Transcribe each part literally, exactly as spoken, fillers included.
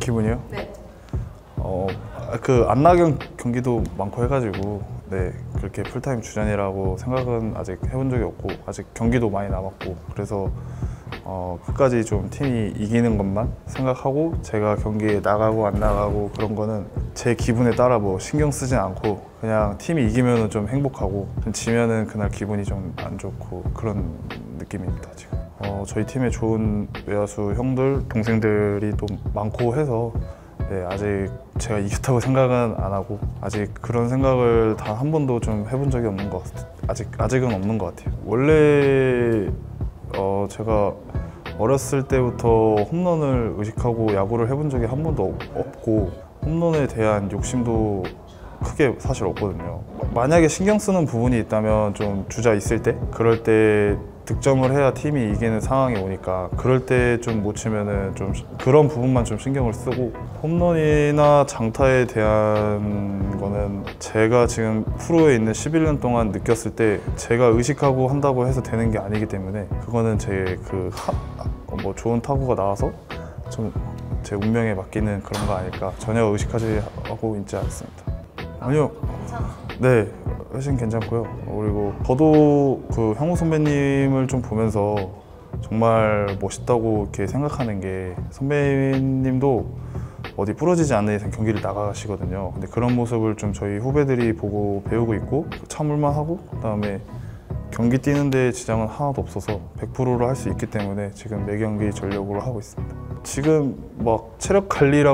기분이요? 네. 어, 그 안나경 경기도 많고 해가지고 네 그렇게 풀타임 주전이라고 생각은 아직 해본 적이 없고 아직 경기도 많이 남았고 그래서 어, 끝까지 좀 팀이 이기는 것만 생각하고 제가 경기에 나가고 안 나가고 그런 거는 제 기분에 따라 뭐 신경 쓰진 않고 그냥 팀이 이기면은 좀 행복하고 지면은 그날 기분이 좀 안 좋고 그런 느낌입니다 지금. 어, 저희 팀에 좋은 외야수 형들 동생들이 또 많고 해서 네, 아직 제가 이겼다고 생각은 안 하고 아직 그런 생각을 단 한 번도 좀 해본 적이 없는 것 같아요. 아직 아직은 없는 것 같아요. 원래 어, 제가 어렸을 때부터 홈런을 의식하고 야구를 해본 적이 한 번도 없고 홈런에 대한 욕심도 크게 사실 없거든요. 만약에 신경 쓰는 부분이 있다면 좀 주자 있을 때 그럴 때 득점을 해야 팀이 이기는 상황이 오니까 그럴 때 좀 못 치면은 좀 그런 부분만 좀 신경을 쓰고 홈런이나 장타에 대한 거는 제가 지금 프로에 있는 십일 년 동안 느꼈을 때 제가 의식하고 한다고 해서 되는 게 아니기 때문에 그거는 제 그 뭐 좋은 타구가 나와서 좀 제 운명에 맡기는 그런 거 아닐까. 전혀 의식하지 하고 있지 않습니다. 아니요. 네, 훨씬 괜찮고요. 그리고 저도 그 형우 선배님을 좀 보면서 정말 멋있다고 이렇게 생각하는 게 선배님도 어디 부러지지 않는 이상 경기를 나가시거든요. 근데 그런 모습을 좀 저희 후배들이 보고 배우고 있고 참을만 하고 그다음에 경기 뛰는데 지장은 하나도 없어서 백 퍼센트를 할 수 있기 때문에 지금 매 경기 전력으로 하고 있습니다. 지금 막 체력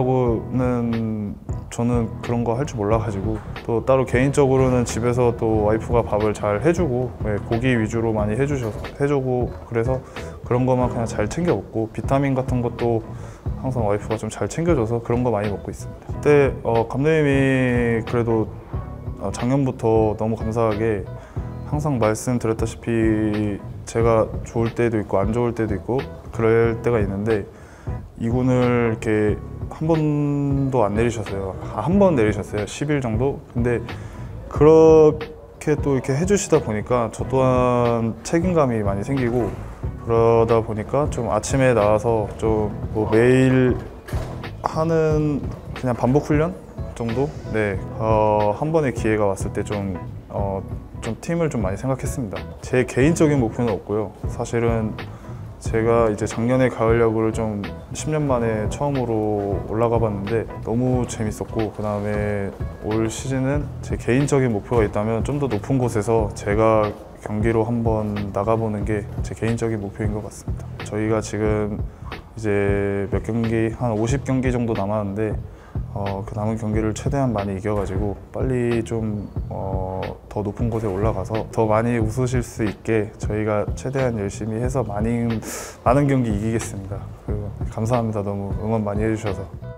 관리라고는 저는 그런 거 할 줄 몰라가지고 또 따로 개인적으로는 집에서 또 와이프가 밥을 잘 해주고 네, 고기 위주로 많이 해주셔서 해주고 그래서 그런 거만 그냥 잘 챙겨 먹고 비타민 같은 것도 항상 와이프가 좀 잘 챙겨줘서 그런 거 많이 먹고 있습니다. 그때 어, 감독님이 그래도 작년부터 너무 감사하게 항상 말씀드렸다시피 제가 좋을 때도 있고 안 좋을 때도 있고 그럴 때가 있는데 이군을 이렇게 한 번도 안 내리셨어요. 한 번 내리셨어요. 십 일 정도. 근데 그렇게 또 이렇게 해주시다 보니까 저 또한 책임감이 많이 생기고 그러다 보니까 좀 아침에 나와서 좀 뭐 매일 하는 그냥 반복 훈련 정도? 네, 어, 한 번의 기회가 왔을 때 좀 어, 좀 팀을 좀 많이 생각했습니다. 제 개인적인 목표는 없고요. 사실은 제가 이제 작년에 가을 야구를 좀 십 년 만에 처음으로 올라가 봤는데 너무 재밌었고 그 다음에 올 시즌은 제 개인적인 목표가 있다면 좀 더 높은 곳에서 제가 경기로 한번 나가보는 게 제 개인적인 목표인 것 같습니다. 저희가 지금 이제 몇 경기, 한 오십 경기 정도 남았는데 어, 그 남은 경기를 최대한 많이 이겨가지고 빨리 좀 어, 더 높은 곳에 올라가서 더 많이 웃으실 수 있게 저희가 최대한 열심히 해서 많이, 많은 경기 이기겠습니다. 그리고 감사합니다. 너무 응원 많이 해주셔서.